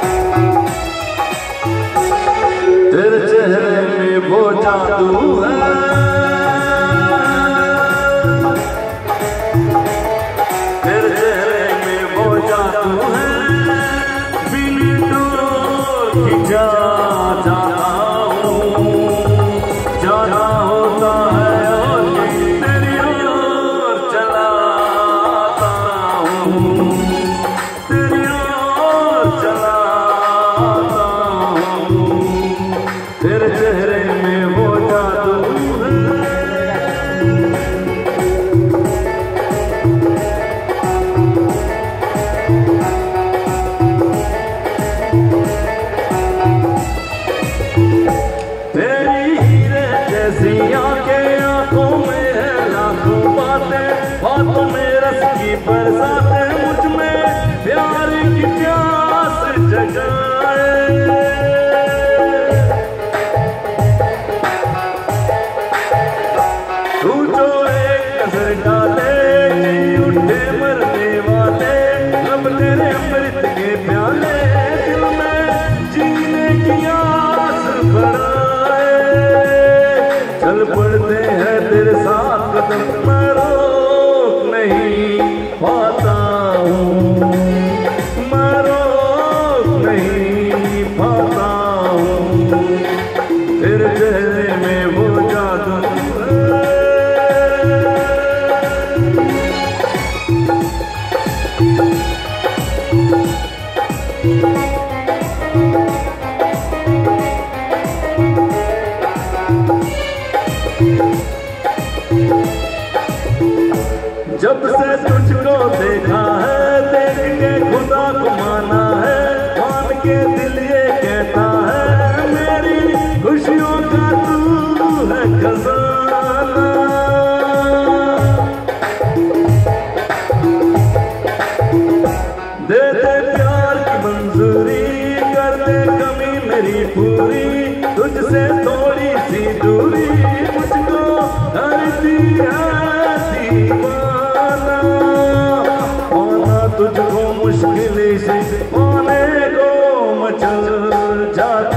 तेरे चेहरे में वो जादू है, तेरे चेहरे में वो जादू है, बिन डोर की जाता हूँ, जाना होता है और तेरी ओर चलाता हूँ, तेरी ओर चलाता हूँ, तेरे चेहरे में वो जादू है। तेरी हीरे जैसी आंखें, आंखों में है लाखों बातें, बातों में रस की बरसातें, मुझ में प्यार की प्यास जगाए। तू जो एक नजर डाले जी उठे मरने वाले, लब तेरे अमृत के प्याले, दिल में जीने की आस बढ़ाए। चल पड़ते हैं तेरे साथ कदम, मैं रोक नहीं पाता हूँ, मैं रोक नहीं पाता हूँ, तेरे चेहरे में वो जादू है। जब से तुझको देखा है, देख के खुदा को माना है, मान के दिल ये कहता है, मेरी खुशियों का तू है खजाना। दे दे प्यार की मंजूरी, कर दे कमी मेरी पूरी, तुझसे थोड़ी सी दूरी मुझको करती है दीवाना। पाना तुझको मुश्किल से पाने को मचल जाता